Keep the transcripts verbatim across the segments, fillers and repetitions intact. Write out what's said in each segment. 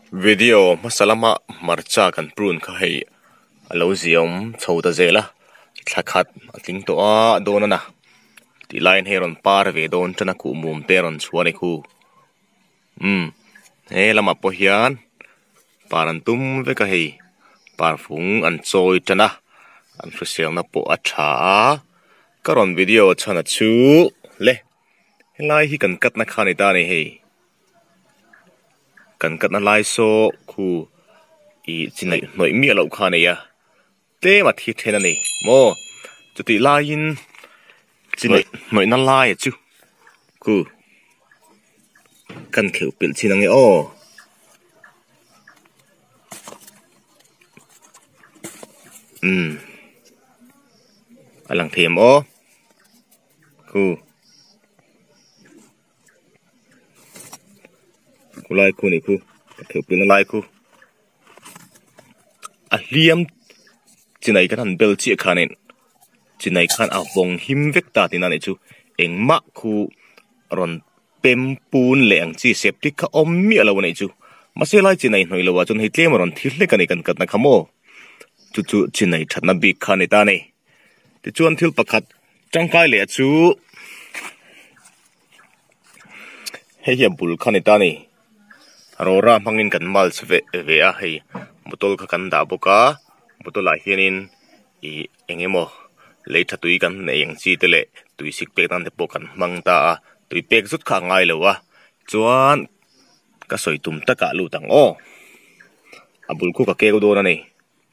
video masalama marcha kan prun kha hei alo ziom chhoda zela thakhat atling to a dona na ti line heron par ve don chana ku mum teron chuani khu um he lama po hian paran tum ve ka hei par phung an choi chana an frisel na po a tha karon video chana chu le helai hi kan kat na khani ta ni hei kan kat na lai so khu i chinai noi mi lo khani ya te ma thi thena ni mo chuti lain chinai noi na lai chu khu kan kheu pil chinang e o um alang them o khu kulai khu ni khu kheu pil na lai khu a liam chinai kan han bel chi khanin chinai khan a vong him vek ta tin ani chu engma khu ron pem pun leng chi septic kha om mi alo nei chu maselai chinai hnoi lowa chun hi tlem ron thil le kani kan kat na khamo chu chu chinai thatna bi khani ta nei ti chuan thil pakhat tangkai le chu he hi bul khani ta nei rora mangin kan mal chve ve a hei botol kha kan da boka botol a hianin i engemo leitha tui kan nei ang chi tele tui sik pek tan te pokan mangta a tui pek zut kha ngai lowa chuan ka soi tum taka lu tang o abul khu ka ke go do na nei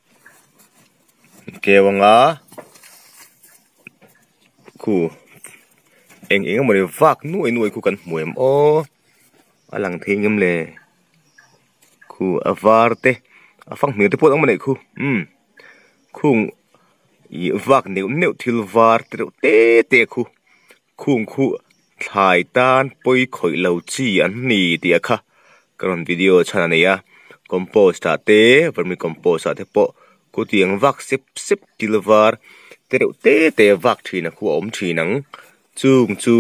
ke wanga khu eng eng mo le vak nuai nuai khu kan muem o alang thingem le khu avarte afang mi te pot ang mane khu um khung i vak neu neu thil var te te te khu khung khu thlai tan poi khoi lo chi an ni ti a kha karon video chana ne ya compost ta te vermi compost ta te po ku tiang vak sip sip thil var te te te vak thina khu om thinang chung chu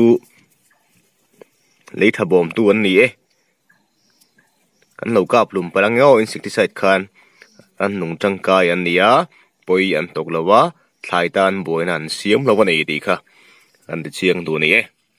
leitha bom tu an ni e kan lo kap lum palang yo insecticide khan an nung tangkai an nia poi an tok lawa thlai tan boin an siam lawa nei ti kha an ti chiang du ni e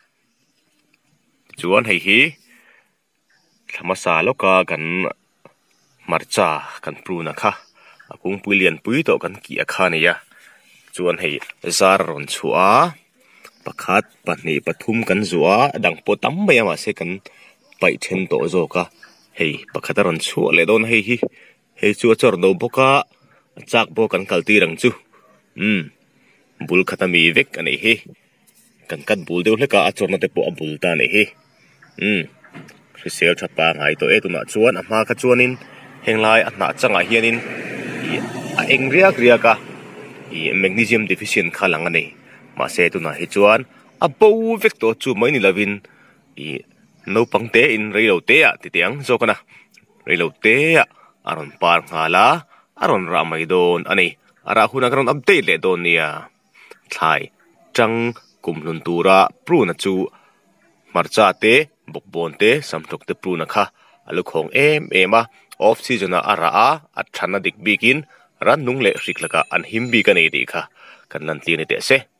chuan hei hi thamasa loka kan marcha kan pruna kha akung puilian pui to kan ki a kha nia chuan hei zar ron chua pakhat pahnih pathum kan zuwa dang po tam mai ma se kan pai then to zo ka hei pakhat ron chu le don hei hi hei chu chor no boka chak bo kan kalti rang chu um bul khatami vek ani hi kan kat bul deu hleka achor na te po abul ta nei hi um risel thapa ngai to e tuna chuan ama kha chuanin henglai a na changa hianin a eng riak riaka i magnesium deficient khalang ani ma se tuna hi chuan a bo vek to chu mai ni lovin i no pangte in reilo te a ti tiang zokana reilo te a aron par ngala aron ramai don ani ara huna karon update le don nia thlai chang kumlun tura pruna chu marcha te bokbon te samthok te pruna kha alukhong em ema off season a ara a athana dik bikin ran nung le riklaka an himbi ka nei di kha kan lan ti ni te se